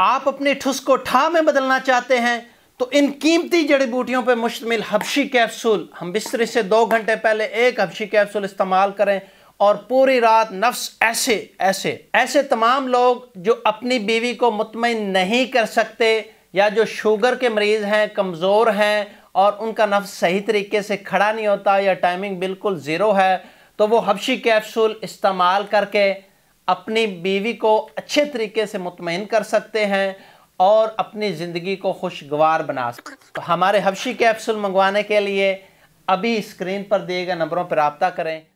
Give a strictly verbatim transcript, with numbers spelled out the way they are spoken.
आप अपने ठुस को ठा में बदलना चाहते हैं तो इन कीमती जड़ी बूटियों पर मुश्तमिल हबशी कैप्सूल हम बिस्तरे से दो घंटे पहले एक हबशी कैप्सूल इस्तेमाल करें और पूरी रात नफ्स ऐसे ऐसे ऐसे तमाम लोग जो अपनी बीवी को मुतमईन नहीं कर सकते या जो शुगर के मरीज़ हैं, कमज़ोर हैं और उनका नफ्स सही तरीके से खड़ा नहीं होता या टाइमिंग बिल्कुल ज़ीरो है, तो वो हबशी कैप्सूल इस्तेमाल करके अपनी बीवी को अच्छे तरीके से मुतमईन कर सकते हैं और अपनी ज़िंदगी को खुशगवार बना सकते। तो हमारे हबशी कैप्सूल मंगवाने के लिए अभी स्क्रीन पर दिए गए नंबरों पर रब्ता करें।